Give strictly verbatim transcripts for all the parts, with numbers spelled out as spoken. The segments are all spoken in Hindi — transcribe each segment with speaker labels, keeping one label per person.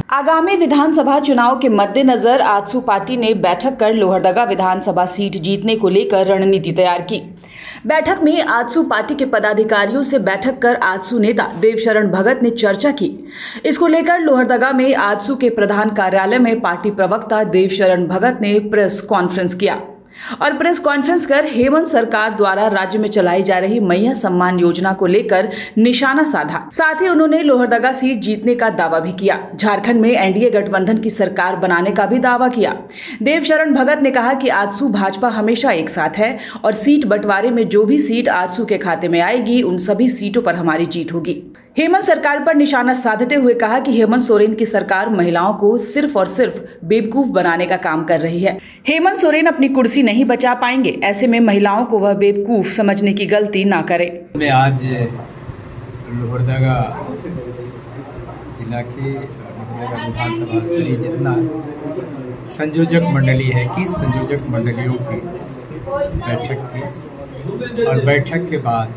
Speaker 1: आगामी विधानसभा चुनाव के मद्देनजर आजसू पार्टी ने बैठक कर लोहरदगा विधानसभा सीट जीतने को लेकर रणनीति तैयार की। बैठक में आजसू पार्टी के पदाधिकारियों से बैठक कर आजसू नेता देवशरण भगत ने चर्चा की। इसको लेकर लोहरदगा में आजसू के प्रधान कार्यालय में पार्टी प्रवक्ता देवशरण भगत ने प्रेस कॉन्फ्रेंस किया और प्रेस कॉन्फ्रेंस कर हेमंत सरकार द्वारा राज्य में चलाई जा रही मैया सम्मान योजना को लेकर निशाना साधा। साथ ही उन्होंने लोहरदगा सीट जीतने का दावा भी किया। झारखंड में एनडीए गठबंधन की सरकार बनाने का भी दावा किया। देवशरण भगत ने कहा कि आजसू भाजपा हमेशा एक साथ है और सीट बंटवारे में जो भी सीट आजसू के खाते में आएगी उन सभी सीटों पर हमारी जीत होगी। हेमंत सरकार पर निशाना साधते हुए कहा कि हेमंत सोरेन की सरकार महिलाओं को सिर्फ और सिर्फ बेवकूफ बनाने का काम कर रही है। हेमंत सोरेन अपनी कुर्सी नहीं बचा पाएंगे, ऐसे में महिलाओं को वह बेवकूफ समझने की गलती ना करे।
Speaker 2: मैं आज लोहरदगा जिला के लोहरदगा विधानसभा स्तरीय जितना संयोजक मंडली है कि संयोजक मंडलियों की बैठक की और बैठक के बाद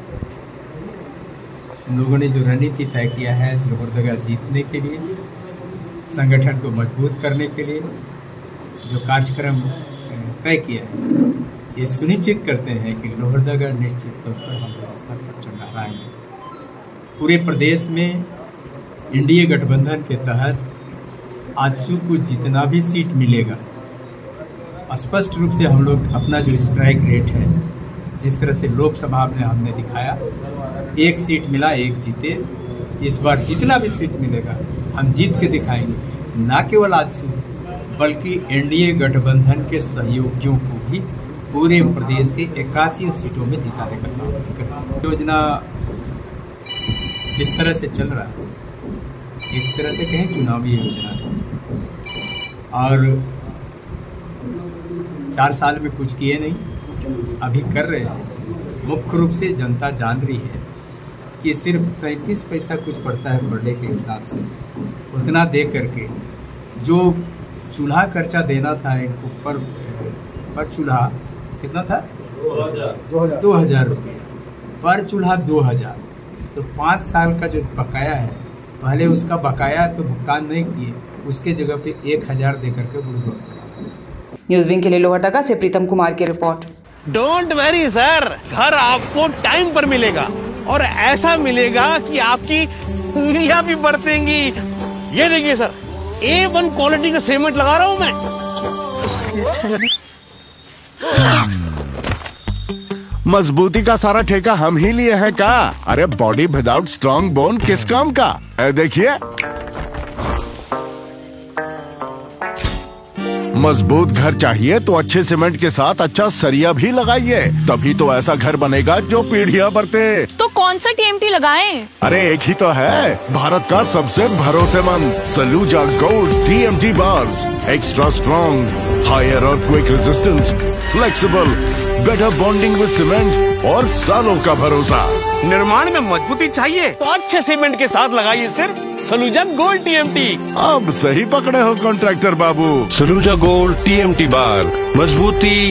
Speaker 2: लोगों ने जो रणनीति तय किया है लोहरदगा जीतने के लिए, संगठन को मजबूत करने के लिए जो कार्यक्रम तय किया है, ये सुनिश्चित करते हैं कि लोहरदगा निश्चित तौर पर हम लोग इस पर चढ़ लहराएंगे। पूरे प्रदेश में एनडीए गठबंधन के तहत आजसू को जितना भी सीट मिलेगा, स्पष्ट रूप से हम लोग अपना जो स्ट्राइक रेट है, जिस तरह से लोकसभा में हमने दिखाया एक सीट मिला एक जीते, इस बार जितना भी सीट मिलेगा हम जीत के दिखाएंगे। न केवल आजसू बल्कि एनडीए गठबंधन के सहयोगियों को भी पूरे प्रदेश के इक्यासी सीटों में जिताने का काम करेंगे। योजना जिस तरह से चल रहा है एक तरह से कहें चुनावी योजना है और चार साल में कुछ किए नहीं, अभी कर रहे हैं। मुख्य रूप से जनता जान रही है कि सिर्फ पैंतीस पैसा कुछ पड़ता है पर डे के हिसाब से, उतना दे करके जो चूल्हा खर्चा देना था इनको पर पर चूल्हा कितना था दो हज़ार रुपये पर चूल्हा दो हज़ार तो पाँच साल का जो बकाया है, पहले उसका बकाया तो भुगतान नहीं किए, उसके जगह पे एक हज़ार दे करके बुढ़।
Speaker 1: न्यूज़ विंग के लिए लोहरदगा से प्रीतम कुमार की रिपोर्ट।
Speaker 3: डोंट वरी सर, घर आपको टाइम पर मिलेगा और ऐसा मिलेगा कि आपकी उंगलियां भी बरतेंगी। ये देखिए सर, ए वन क्वालिटी का सीमेंट लगा रहा हूं मैं।
Speaker 4: मजबूती का सारा ठेका हम ही लिए हैं का? अरे बॉडी विदाउट स्ट्रॉन्ग बोन किस काम का? देखिए मजबूत घर चाहिए तो अच्छे सीमेंट के साथ अच्छा सरिया भी लगाइए, तभी तो ऐसा घर बनेगा जो पीढ़ियां बरते।
Speaker 5: तो कौन सा टीएमटी लगाएं?
Speaker 4: अरे एक ही तो है, भारत का सबसे भरोसेमंद Saluja gold TMT bars. Extra strong, higher earthquake resistance, flexible, better bonding with cement और सालों का भरोसा।
Speaker 3: निर्माण में मजबूती चाहिए तो अच्छे सीमेंट के साथ लगाइए सिर्फ सलूजा गोल्ड टीएमटी।
Speaker 4: अब सही पकड़े हो कॉन्ट्रैक्टर बाबू।
Speaker 6: सलूजा गोल्ड टीएमटी बार, मजबूती